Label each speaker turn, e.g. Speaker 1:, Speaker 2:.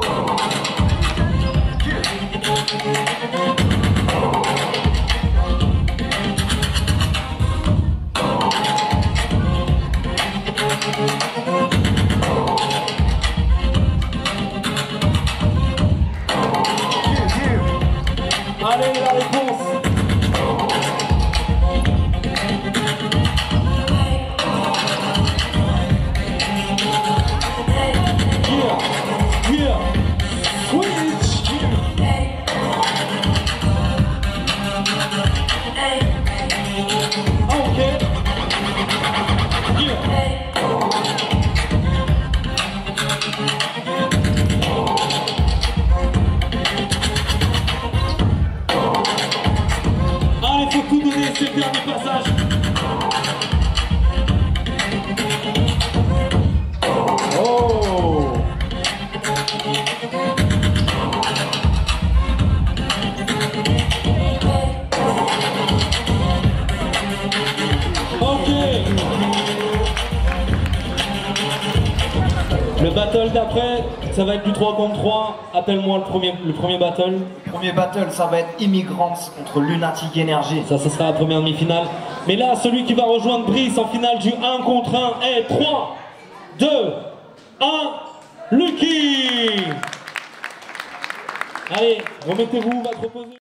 Speaker 1: Allez, la réponse. Yeah, switch. Okay. Yeah. Allez, faut tout donner, c'est le dernier passage. Oh. Ok. Le battle d'après, ça va être du 3 contre 3. Appelle-moi le premier battle.
Speaker 2: Le premier battle, ça va être Immigrants contre Lunatic Energy.
Speaker 1: Ça, ce sera la première demi-finale. Mais là, celui qui va rejoindre Brice en finale du 1 contre 1 est 3, 2, 1, Lucky. Allez, remettez-vous, va te reposer.